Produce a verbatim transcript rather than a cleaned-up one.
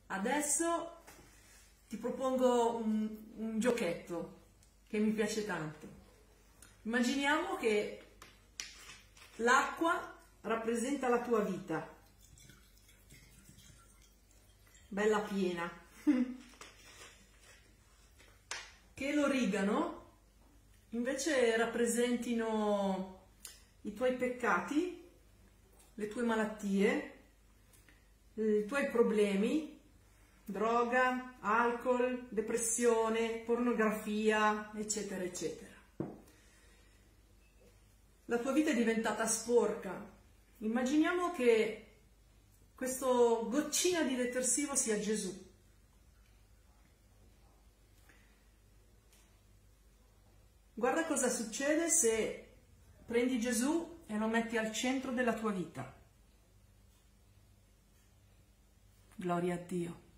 Adesso ti propongo un, un giochetto che mi piace tanto. Immaginiamo che l'acqua rappresenta la tua vita, bella piena, che l'origano invece rappresentino i tuoi peccati, le tue malattie, i tuoi problemi, droga, alcol, depressione, pornografia, eccetera, eccetera. La tua vita è diventata sporca. Immaginiamo che questo goccina di detersivo sia Gesù. Guarda cosa succede se prendi Gesù e lo metti al centro della tua vita. Gloria a Dio.